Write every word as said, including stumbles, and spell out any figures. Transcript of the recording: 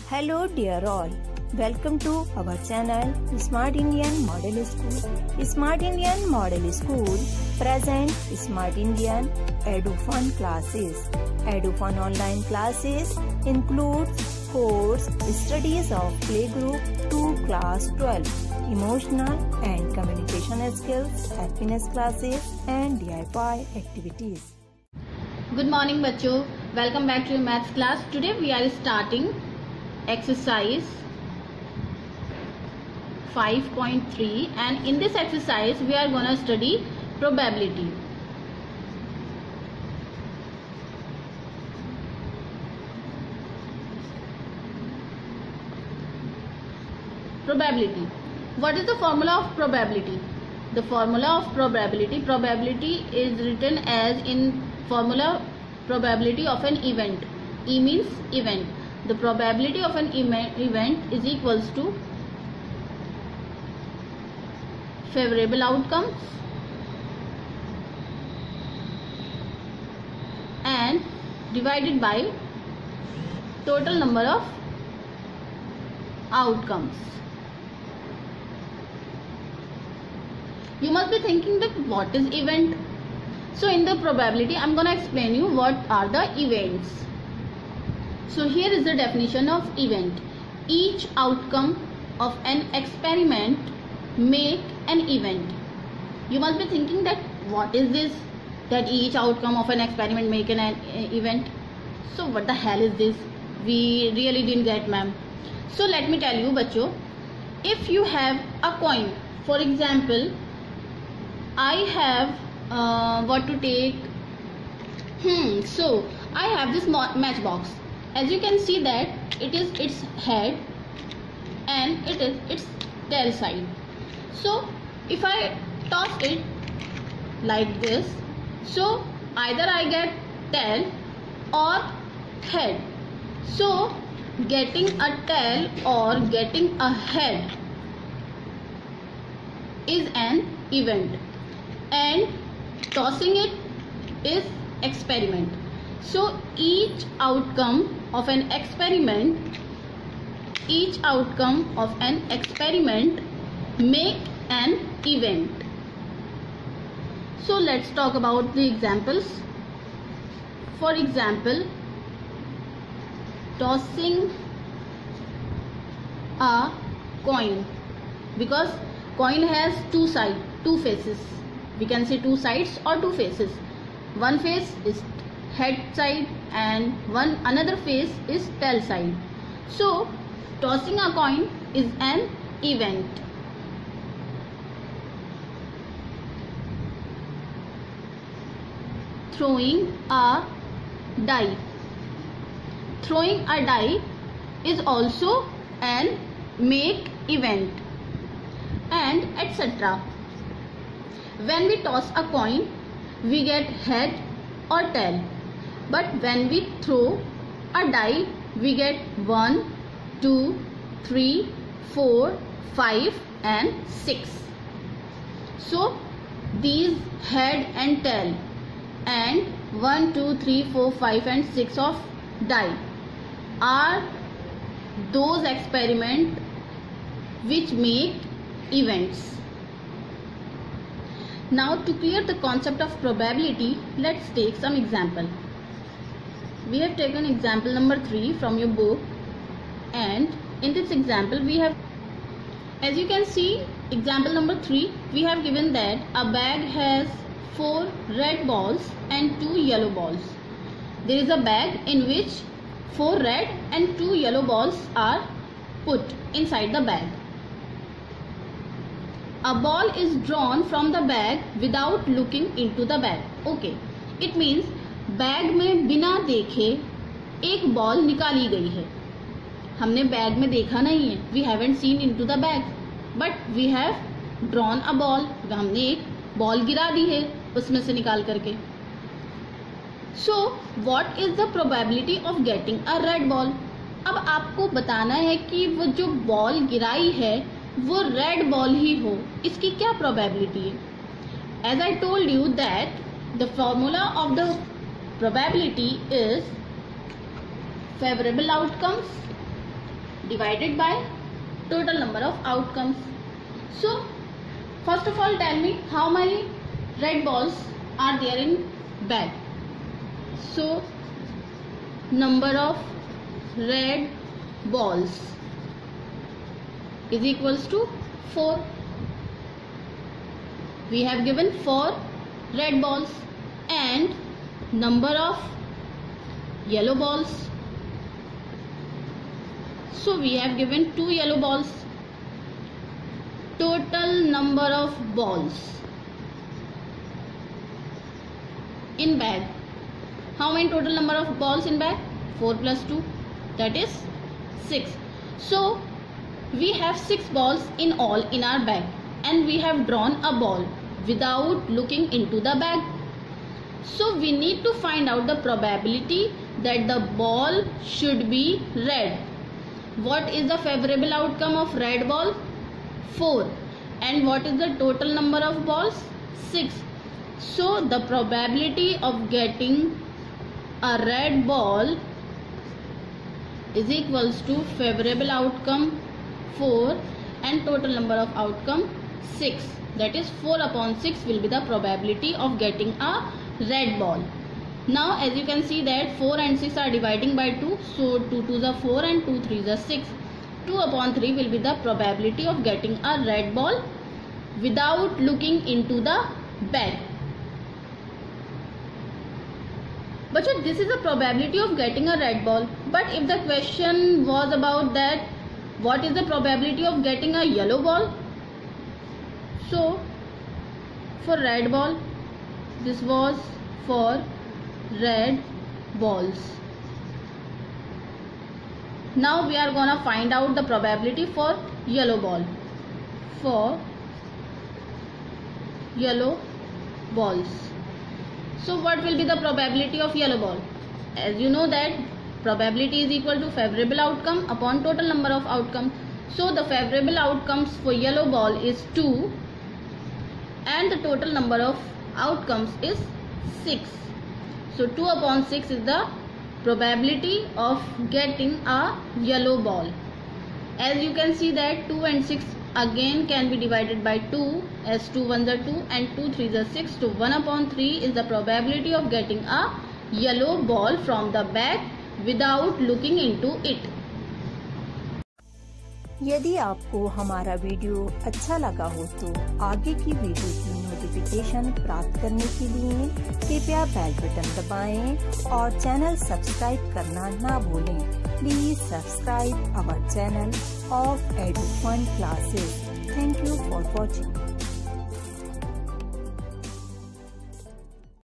Hello dear all, welcome to our channel Smart Indian Model School. Smart Indian Model School present Smart Indian EduFun classes. EduFun online classes include course studies of playgroup to class twelve, emotional and communication skills, happiness classes and D I Y activities. Good morning बच्चों, welcome back to your maths class. Today we are starting exercise five point three and in this exercise we are gonna study probability. Probability. What is the formula of probability? The formula of probability, probability is written as in formula probability of an event. E means event. The probability of an event is equals to favorable outcomes and divided by total number of outcomes. You must be thinking that what is event? So in the probability I am gonna explain you what are the events. So here is the definition of event. Each outcome of an experiment make an event. You must be thinking that what is this? That each outcome of an experiment make an event. So what the hell is this? We really didn't get, ma'am. So let me tell you, bachcho, if you have a coin, for example, I have uh, what to take. Hmm. So I have this matchbox. As you can see that it is its head and it is its tail side. So if I toss it like this, so either I get tail or head. So getting a tail or getting a head is an event and tossing it is experiment. So each outcome of an experiment, each outcome of an experiment make an event. So let's talk about the examples. For example, tossing a coin, because coin has two sides, two faces. We can say two sides or two faces. One face is head side and one another face is tail side. So tossing a coin is an event. Throwing a die. Throwing a die is also an make event, and et cetera. When we toss a coin, we get head or tail. But when we throw a die, we get one, two, three, four, five and six. So these head and tail and one, two, three, four, five and six of die are those experiments which make events. Now to clear the concept of probability, let's take some example. We have taken example number three from your book, and in this example we have, as you can see, example number three, we have given that a bag has four red balls and two yellow balls. There is a bag in which four red and two yellow balls are put inside the bag. A ball is drawn from the bag without looking into the bag. Okay, it means bag में बिना देखे एक ball निकाली गई है. हमने bag में देखा नहीं है. We haven't seen into the bag, but we have drawn a ball. हमने एक बॉल गिरा दी है उसमें से निकाल करके. So what is the probability of getting a red ball? अब आपको बताना है कि वो जो बॉल गिराई है वो रेड बॉल ही हो. इसकी क्या probability है? As I told you that the formula of the probability is favorable outcomes divided by total number of outcomes. So first of all, tell me how many red balls are there in bag. So number of red balls is equals to four. We have given four red balls, and number of yellow balls. So we have given two yellow balls. Total number of balls in bag. How many total number of balls in bag? four plus two, that is six. So we have six balls in all in our bag, and we have drawn a ball without looking into the bag. So we need to find out the probability that the ball should be red. What is the favorable outcome of red ball? four. And what is the total number of balls? six. So the probability of getting a red ball is equals to favorable outcome four and total number of outcome six. That is four upon six will be the probability of getting a red ball. Now as you can see that four and six are dividing by two. So two twos are four and two threes are six. two upon three will be the probability of getting a red ball without looking into the bag. But so this is the probability of getting a red ball. But if the question was about that, what is the probability of getting a yellow ball? So for red ball, this was for red balls. Now we are gonna find out the probability for yellow ball. For yellow balls. So what will be the probability of yellow ball? As you know that probability is equal to favorable outcome upon total number of outcomes. So the favorable outcomes for yellow ball is two and the total number of outcomes is six. So two upon six is the probability of getting a yellow ball. As you can see that two and six again can be divided by two, as two ones are two and two threes are six. So one upon three is the probability of getting a yellow ball from the bag without looking into it. यदि आपको हमारा video अच्छा लगा हो तो आगे की video की नोटिफिकेशन प्राप्त करने के लिए कृपया बेल बटन दबाएं और चैनल सब्सक्राइब करना ना भूलें। Please subscribe our channel of Edufun classes. Thank you for watching.